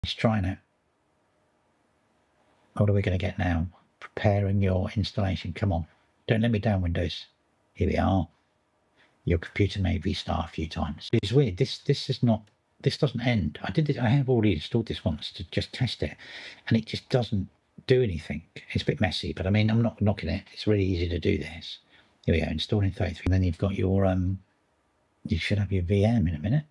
Let's try it. What are we going to get now? Preparing your installation. Come on. Don't let me down, Windows. Here we are. Your computer may restart a few times. It's weird. This doesn't end. I have already installed this once to just test it, and it just doesn't do anything. It's a bit messy, but I mean, I'm not knocking it. It's really easy to do this. Here we go, installing 33. And then you've got your you should have your VM in a minute.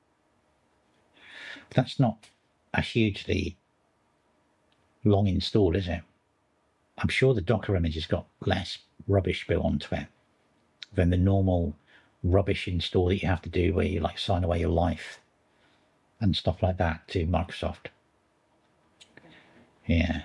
But that's not a hugely long install, is it? I'm sure the Docker image has got less rubbish built onto it than the normal rubbish install that you have to do where you like sign away your life and stuff like that to Microsoft. Yeah,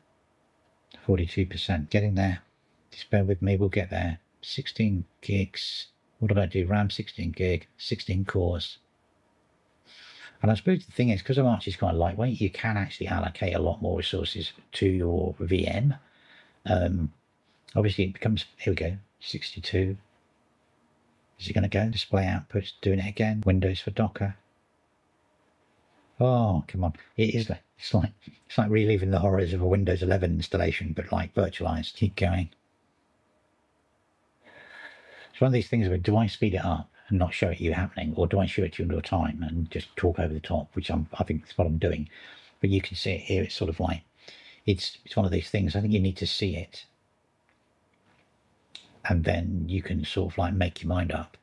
42%, getting there. Just bear with me, we'll get there. 16 gigs. What did I do? RAM 16 gig, 16 cores. And I suppose the thing is, because Arch is quite lightweight, you can actually allocate a lot more resources to your VM. Obviously it becomes, here we go, 62. Is it going to go? Display outputs, doing it again. Windows for Docker. Oh, come on. It is, it's like reliving the horrors of a Windows 11 installation, but like virtualized. Keep going. It's one of these things where, do I speed it up and not show it you happening, or do I show it to you in real time and just talk over the top, which I think is what I'm doing. But you can see it here. It's sort of like, it's one of these things. I think you need to see it, and then you can sort of like make your mind up.